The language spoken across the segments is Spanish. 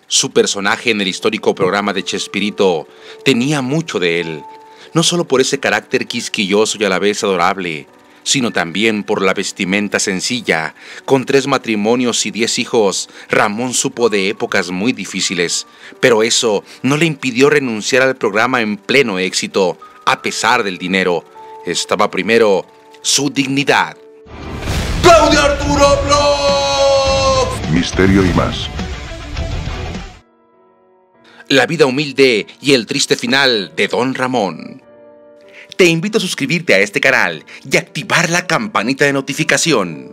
Su personaje en el histórico programa de Chespirito tenía mucho de él, no solo por ese carácter quisquilloso y a la vez adorable, sino también por la vestimenta sencilla. Con 3 matrimonios y 10 hijos, Ramón supo de épocas muy difíciles, pero eso no le impidió renunciar al programa en pleno éxito, a pesar del dinero. Estaba primero su dignidad. ¡Claudia Arturo Bros! Misterio y más. La vida humilde y el triste final de Don Ramón. Te invito a suscribirte a este canal y activar la campanita de notificación.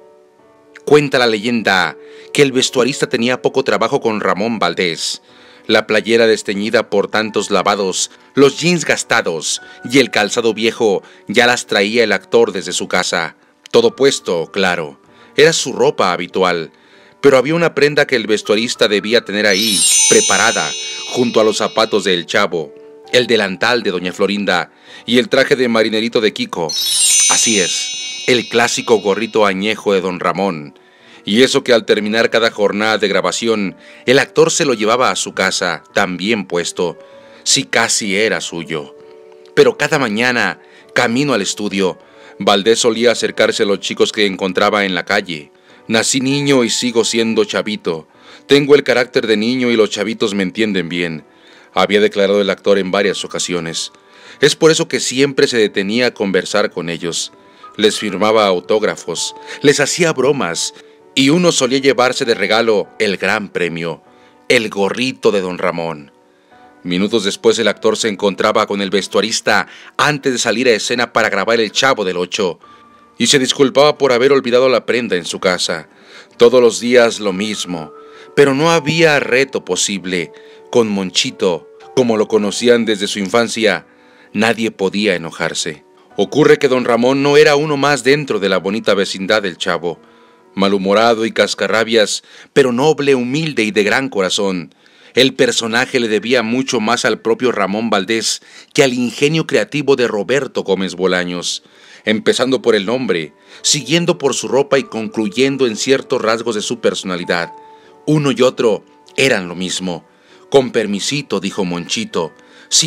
Cuenta la leyenda que el vestuarista tenía poco trabajo con Ramón Valdés. La playera desteñida por tantos lavados, los jeans gastados y el calzado viejo ya las traía el actor desde su casa. Todo puesto, claro, era su ropa habitual. Pero había una prenda que el vestuarista debía tener ahí, preparada, junto a los zapatos del Chavo, el delantal de Doña Florinda y el traje de marinerito de Kiko. Así es, el clásico gorrito añejo de Don Ramón. Y eso que al terminar cada jornada de grabación, el actor se lo llevaba a su casa, también puesto, si casi era suyo. Pero cada mañana, camino al estudio, Valdés solía acercarse a los chicos que encontraba en la calle. Nací niño y sigo siendo chavito. Tengo el carácter de niño y los chavitos me entienden bien, había declarado el actor en varias ocasiones. Es por eso que siempre se detenía a conversar con ellos. Les firmaba autógrafos, les hacía bromas, y uno solía llevarse de regalo el gran premio, el gorrito de Don Ramón. Minutos después el actor se encontraba con el vestuarista antes de salir a escena para grabar El Chavo del Ocho, y se disculpaba por haber olvidado la prenda en su casa. Todos los días lo mismo, pero no había reto posible. Con Monchito, como lo conocían desde su infancia, nadie podía enojarse. Ocurre que Don Ramón no era uno más dentro de la bonita vecindad del Chavo. Malhumorado y cascarrabias, pero noble, humilde y de gran corazón. El personaje le debía mucho más al propio Ramón Valdés que al ingenio creativo de Roberto Gómez Bolaños. Empezando por el nombre, siguiendo por su ropa y concluyendo en ciertos rasgos de su personalidad. Uno y otro eran lo mismo. Con permisito, dijo Monchito, sí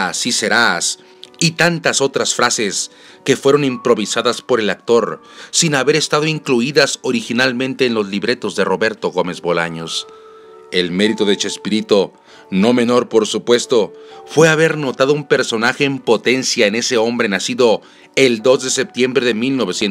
serás, y tantas otras frases que fueron improvisadas por el actor, sin haber estado incluidas originalmente en los libretos de Roberto Gómez Bolaños. El mérito de Chespirito, no menor por supuesto, fue haber notado un personaje en potencia en ese hombre nacido el 2 de septiembre de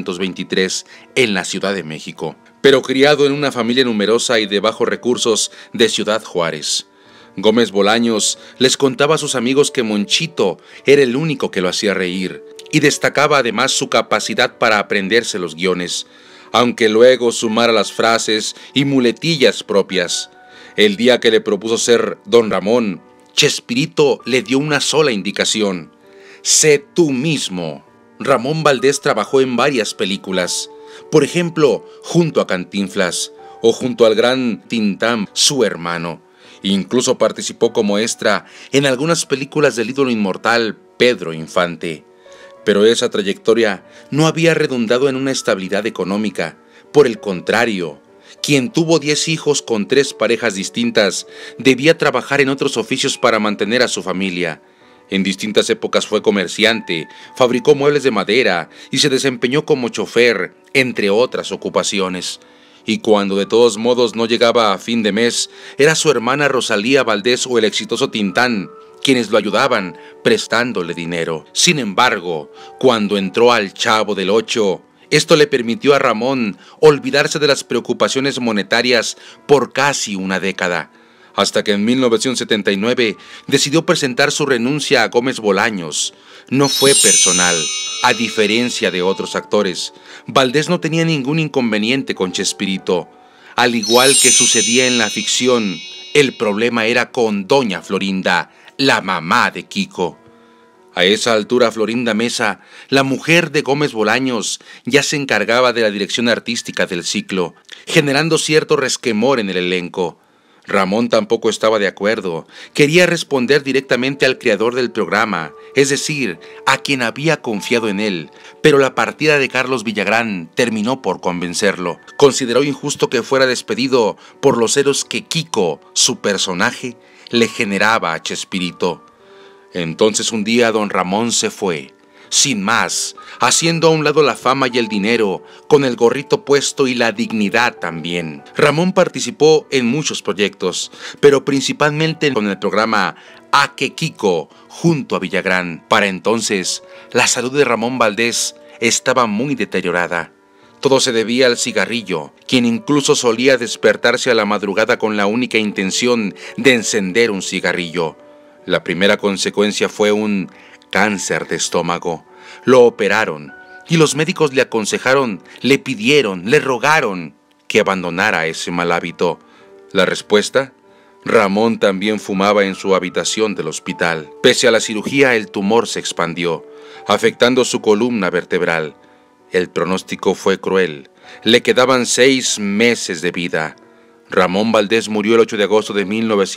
1923 en la Ciudad de México, pero criado en una familia numerosa y de bajos recursos de Ciudad Juárez. Gómez Bolaños les contaba a sus amigos que Monchito era el único que lo hacía reír, y destacaba además su capacidad para aprenderse los guiones, aunque luego sumara las frases y muletillas propias. El día que le propuso ser Don Ramón, Chespirito le dio una sola indicación: sé tú mismo. Ramón Valdés trabajó en varias películas, por ejemplo, junto a Cantinflas o junto al gran Tintán, su hermano. Incluso participó como extra en algunas películas del ídolo inmortal Pedro Infante. Pero esa trayectoria no había redundado en una estabilidad económica. Por el contrario, quien tuvo 10 hijos con 3 parejas distintas debía trabajar en otros oficios para mantener a su familia. En distintas épocas fue comerciante, fabricó muebles de madera y se desempeñó como chofer, entre otras ocupaciones. Y cuando de todos modos no llegaba a fin de mes, era su hermana Rosalía Valdés o el exitoso Tintán quienes lo ayudaban prestándole dinero. Sin embargo, cuando entró al Chavo del Ocho, esto le permitió a Ramón olvidarse de las preocupaciones monetarias por casi una década, hasta que en 1979 decidió presentar su renuncia a Gómez Bolaños. No fue personal. A diferencia de otros actores, Valdés no tenía ningún inconveniente con Chespirito. Al igual que sucedía en la ficción, el problema era con Doña Florinda, la mamá de Kiko. A esa altura Florinda Mesa, la mujer de Gómez Bolaños, ya se encargaba de la dirección artística del ciclo, generando cierto resquemor en el elenco. Ramón tampoco estaba de acuerdo. Quería responder directamente al creador del programa, es decir, a quien había confiado en él, pero la partida de Carlos Villagrán terminó por convencerlo. Consideró injusto que fuera despedido por los celos que Kiko, su personaje, le generaba a Chespirito. Entonces un día don Ramón se fue, sin más, haciendo a un lado la fama y el dinero, con el gorrito puesto y la dignidad también. Ramón participó en muchos proyectos, pero principalmente con el programa A que Kiko, junto a Villagrán. Para entonces, la salud de Ramón Valdés estaba muy deteriorada. Todo se debía al cigarrillo, quien incluso solía despertarse a la madrugada con la única intención de encender un cigarrillo. La primera consecuencia fue un cáncer de estómago. Lo operaron y los médicos le aconsejaron, le pidieron, le rogaron que abandonara ese mal hábito. La respuesta: Ramón también fumaba en su habitación del hospital. Pese a la cirugía, el tumor se expandió, afectando su columna vertebral. El pronóstico fue cruel. Le quedaban 6 meses de vida. Ramón Valdés murió el 8 de agosto de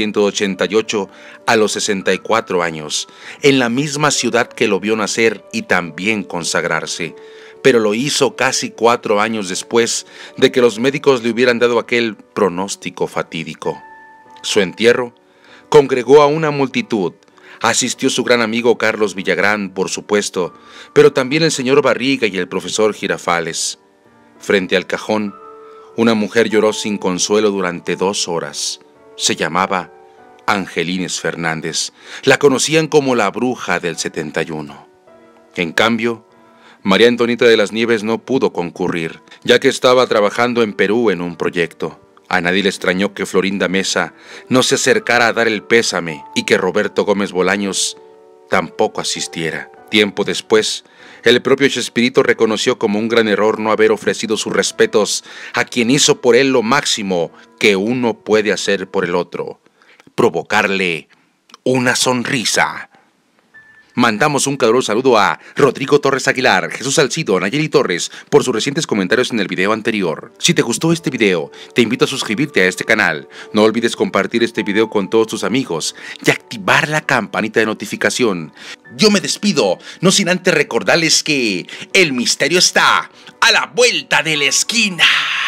1988 a los 64 años, en la misma ciudad que lo vio nacer y también consagrarse, pero lo hizo casi 4 años después de que los médicos le hubieran dado aquel pronóstico fatídico. Su entierro congregó a una multitud. Asistió su gran amigo Carlos Villagrán, por supuesto, pero también el señor Barriga y el profesor Girafales. Frente al cajón, una mujer lloró sin consuelo durante 2 horas. Se llamaba Angelines Fernández. La conocían como la bruja del 71. En cambio, María Antonieta de las Nieves no pudo concurrir, ya que estaba trabajando en Perú en un proyecto. A nadie le extrañó que Florinda Mesa no se acercara a dar el pésame y que Roberto Gómez Bolaños tampoco asistiera. Tiempo después, el propio Chespirito reconoció como un gran error no haber ofrecido sus respetos a quien hizo por él lo máximo que uno puede hacer por el otro: provocarle una sonrisa. Mandamos un caluroso saludo a Rodrigo Torres Aguilar, Jesús Salcido, Nayeli Torres por sus recientes comentarios en el video anterior. Si te gustó este video, te invito a suscribirte a este canal. No olvides compartir este video con todos tus amigos y activar la campanita de notificación. Yo me despido, no sin antes recordarles que el misterio está a la vuelta de la esquina.